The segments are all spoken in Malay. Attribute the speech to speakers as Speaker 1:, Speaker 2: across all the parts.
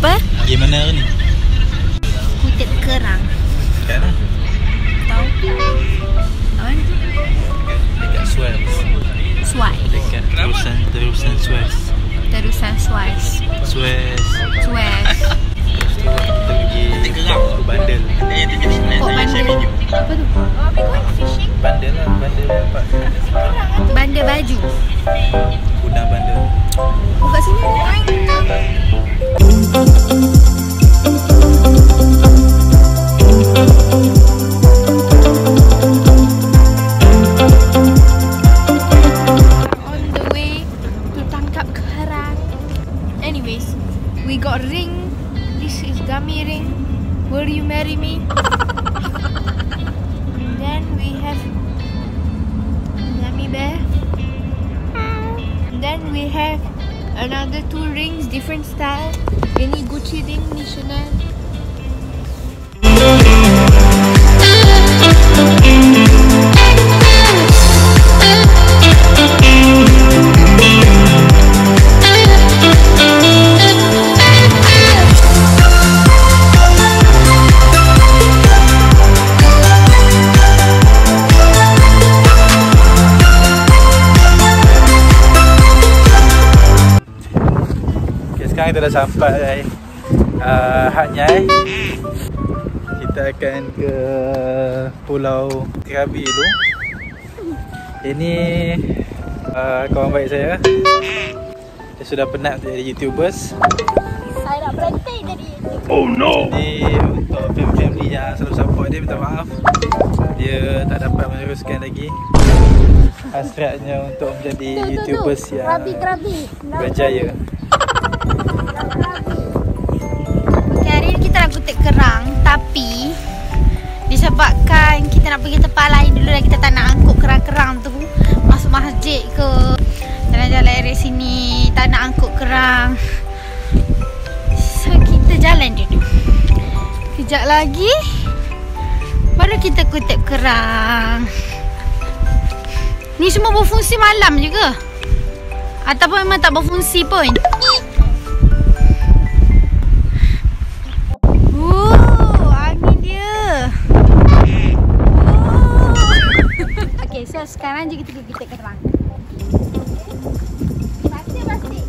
Speaker 1: Apa?
Speaker 2: Gimana hari ni?
Speaker 1: Kutip kerang.
Speaker 2: Kat mana?
Speaker 1: Tahu? Mana tu?
Speaker 2: Dekat Suez.
Speaker 1: Suai.
Speaker 2: Dekat terusan Suez.
Speaker 1: Terusan Suez.
Speaker 2: Suez.
Speaker 1: Suez.
Speaker 2: Lepas tu kita pergi Port Bandel.
Speaker 1: Port Bandel. Apa tu? Are we going fishing?
Speaker 2: Bandel lah, bandel tempat
Speaker 1: Bandar baju.
Speaker 2: gudang bandel.
Speaker 1: Buka sini ada. On the way to tangkap kerang. Anyways, we got ring. This is gummy ring. Will you marry me? And then we have gummy bear. And then we have another 2 rings, different style. Ini Gucci ring, ni Chanel.
Speaker 2: Sekarang kita dah sampai Hat Nyai. Kita akan ke Pulau Krabi dulu. Ini kawan baik saya. Dia sudah penat jadi YouTubers.
Speaker 1: Saya nak berhenti jadi YouTuber.
Speaker 2: Oh no. Jadi untuk family yang selalu support dia, minta maaf. Dia tak dapat meneruskan lagi hasratnya untuk menjadi YouTubers yang berjaya.
Speaker 1: Okay, hari ni kita nak kutip kerang. Tapi disebabkan kita nak pergi tempat lain dulu dan kita tak nak angkut kerang-kerang tu masuk masjid ke jalan-jalan area sini, tak nak angkut kerang. So kita jalan dulu. Kejap lagi baru kita kutip kerang. Ni semua berfungsi malam je ke? Ataupun memang tak berfungsi pun? Angin dia. Okay, so sekarang je kita pergi kutip kerang. Plastik.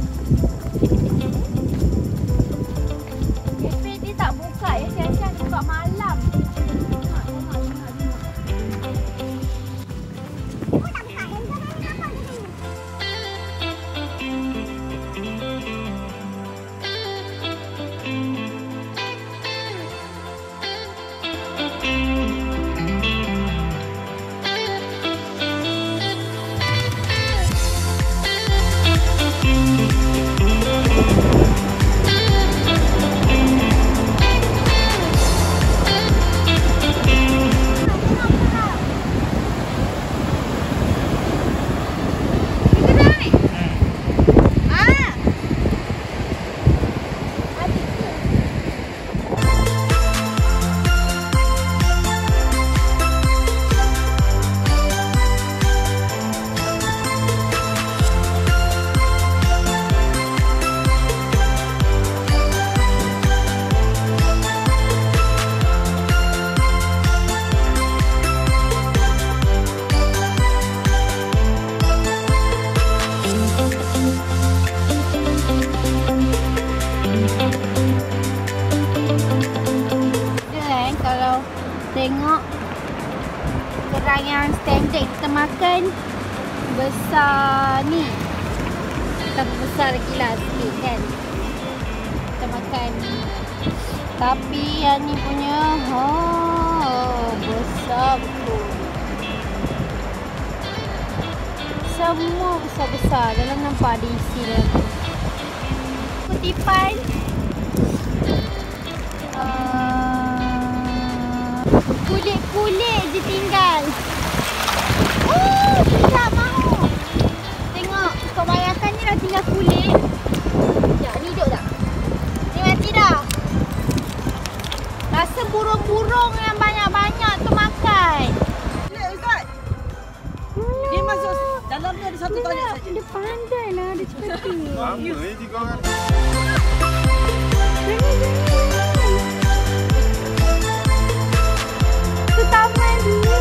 Speaker 1: Cafe dia tak buka ya, siang-siang dia buka malam. Tengok kerang yang standard kita makan besar ni. Kita besar lagi lah sikit kan. Kita makan. Tapi yang ni punya besar betul. Semua besar-besar. Dalam nampak ada isi dalam tu. Kutipan kulit-kulit je tinggal. Tak mahu. Tengok, kau bayangkan ni dah tinggal kulit. Sekejap, ni hidup tak? Ni mati dah. Rasa burung-burung yang banyak-banyak tu makan.
Speaker 3: Kulit Ustaz. Dia masuk dalam ni ada satu toilet saja.
Speaker 1: Dia pandai lah, dia cepat.
Speaker 4: Lama ni 3 orang.
Speaker 1: Ke taman dulu.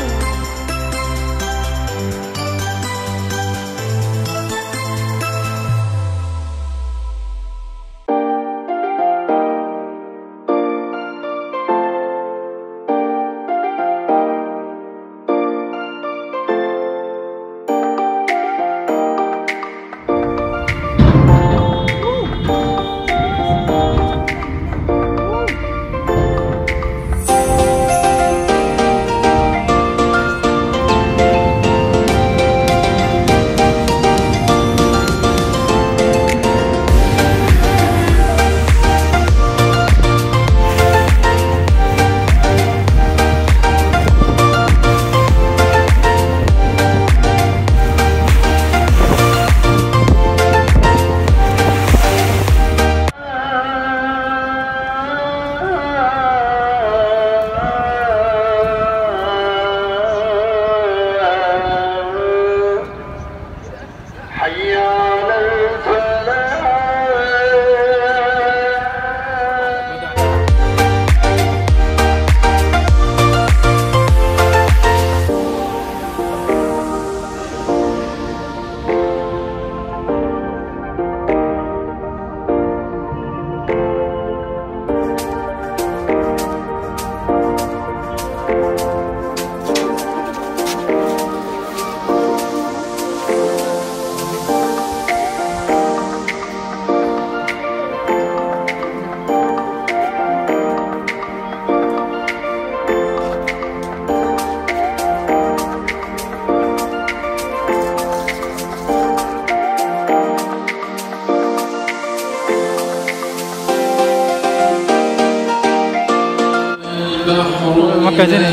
Speaker 2: Makan je ni.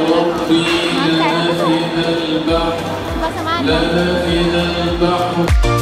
Speaker 1: Makan. Sebab sama ada.